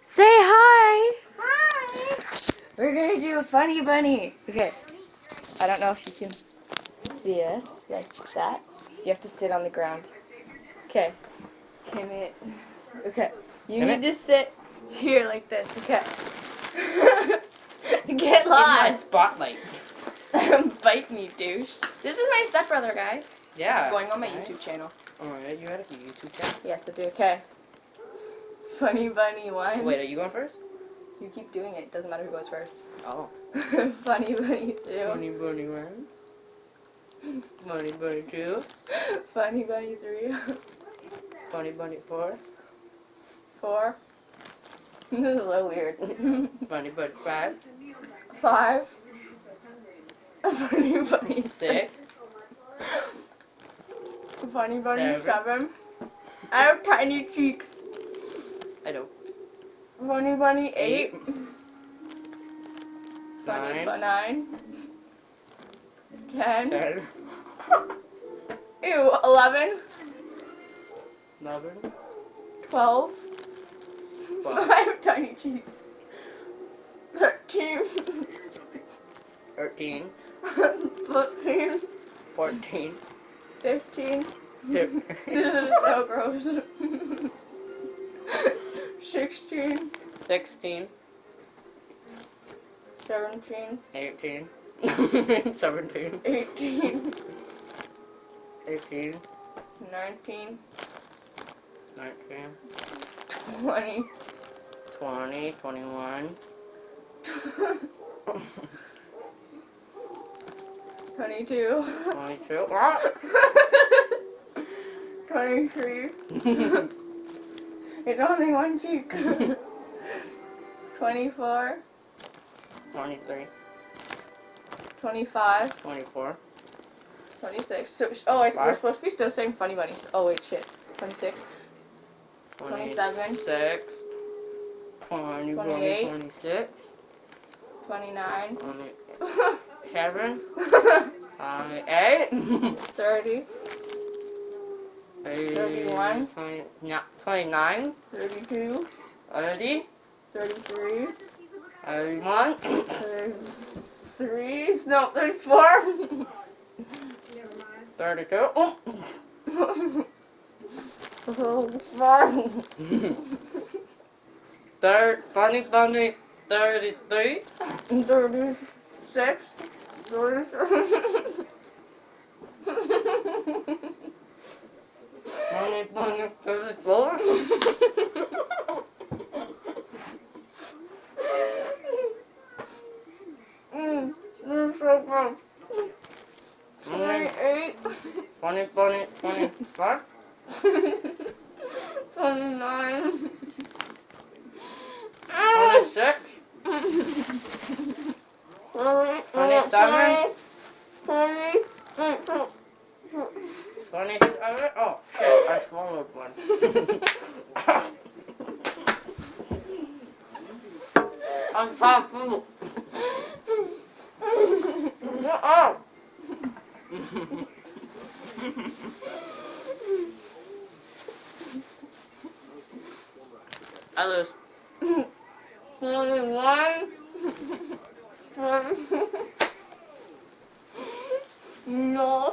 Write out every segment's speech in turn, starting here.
Say hi! Hi! We're gonna do a funny bunny. Okay. I don't know if you can see us like that. You have to sit on the ground. Okay. Okay. You need to sit here like this. Okay. Get In my lost. spotlight. Bite me, douche. This is my stepbrother, guys. Yeah. This is going on my YouTube channel. Alright, you had a YouTube channel? Yes, I do. Okay. Funny bunny one. Wait, are you going first? You keep doing it. Doesn't matter who goes first. Oh. Funny bunny two. Funny bunny one. Funny bunny two. Funny bunny three. Funny bunny four. Four. This is so weird. Funny bunny five. Five. Funny bunny Six. Funny bunny seven. I have tiny cheeks. I don't. Funny bunny eight. Funny Nine. 9. 10. 10. Ew, 11. 11. 12. 12. I have tiny cheeks. 13. 13. 14. 14. 15. 15. This is so gross. 16. 16. 17. 18. 17. 18. 18. 19. 19. 20. 20. 21. 22. 22. 23. It's only one cheek. 24. 23. 25. 24. 26. So, oh, wait, we're supposed to be still saying funny bunnies. Oh, wait, shit. 26. 27. 26. 28. 26. 29. 27. 28. 30. 31. 29. 32. 30. 33. 31. 33. No, 34. 32. Funny bunny 33. 36. 37. Funny bunny 34. This is so gross. 28. 28. Funny bunny 25. 29. 26. 27. 27. Oh shit, I swallowed one. I'm so full. Oh. I lose. 21. No.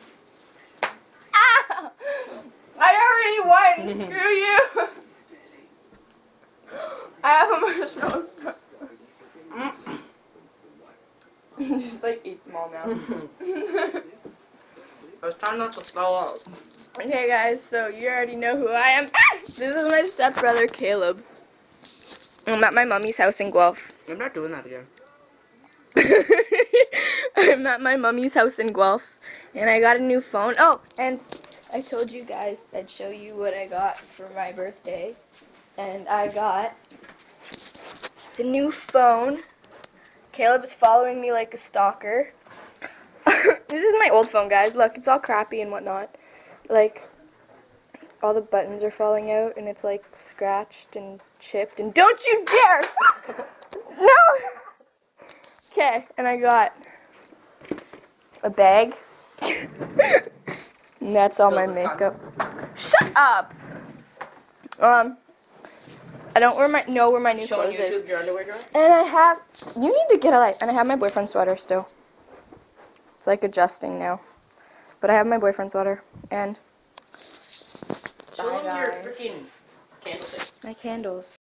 Ah! I already won. Screw you. I have a marshmallow stuff. Just like eat them all now. I was trying not to throw up. Okay, guys, so you already know who I am. This is my stepbrother, Caleb. I'm at my mommy's house in Guelph. I'm not doing that again. I'm at my mommy's house in Guelph, and I got a new phone. Oh, and I told you guys I'd show you what I got for my birthday, and I got the new phone. Caleb is following me like a stalker. This is my old phone, guys. Look, it's all crappy and whatnot. Like, all the buttons are falling out, and it's like scratched and chipped. And don't you dare! No! Okay, and I got a bag. And that's all my makeup. Shut up! I don't know where my new Show on clothes is. YouTube your underwear drawing? And I have, you need to get a light. And I have my boyfriend's sweater still. It's like adjusting now. But I have my boyfriend's sweater. And Show bye, them your guys. freaking candlestick. My candles.